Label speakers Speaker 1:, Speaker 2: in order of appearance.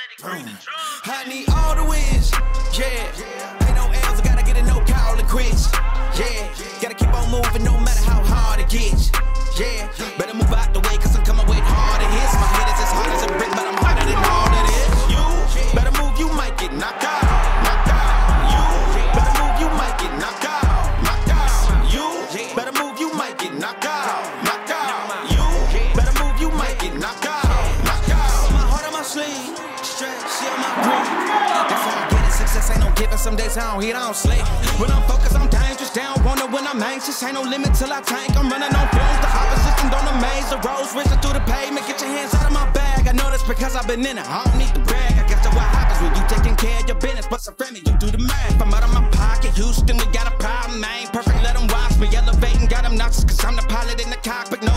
Speaker 1: I need all the wins, yeah. Ain't no L's, I gotta get a no call and quits, yeah. Gotta keep on moving no matter how hard it gets, yeah. Better move out the way, cause I'm coming with harder hits. My head is as hard as a brick, but I'm harder than all of this. You better move, you might get knocked out, knocked out. You better move, you might get knocked out, knocked out. You better move, you might get knocked out, knocked out. You better move, you might get knocked out, knocked out. My heart on my sleeve, stress, shit on my grip. That's how I get it, success ain't no giving. Some days I don't hit, I don't sleep. When I'm focused, I'm dangerous. They don't wonder when I'm anxious. Ain't no limit till I tank. I'm running on fumes. The opposition don't amaze. The roads racing through the pavement. Get your hands out of my bag. I know that's because I've been in it. I don't need to brag. I guess that's what happens when you taking care of your business. But some friendly, you do the math. I'm out of my pocket. Houston, we got a problem. I ain't perfect, let them watch me. Elevating, got them nauseous. Cause I'm the pilot in the cockpit.